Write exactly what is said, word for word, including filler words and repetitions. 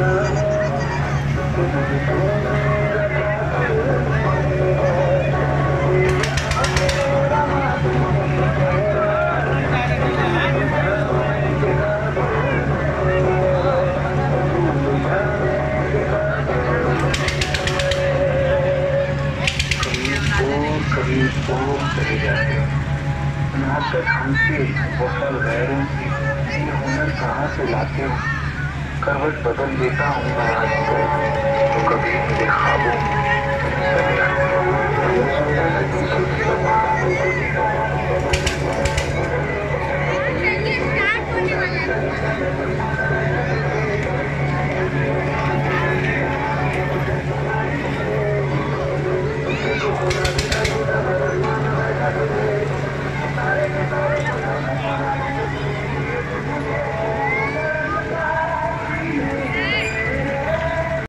चले जाते यहाँ तक हमसे वफल गैरों की ये हुनर कहाँ से लाते हो। करवट बदल देता हूँ मैं आज तो कभी मेरे ख्वाबों में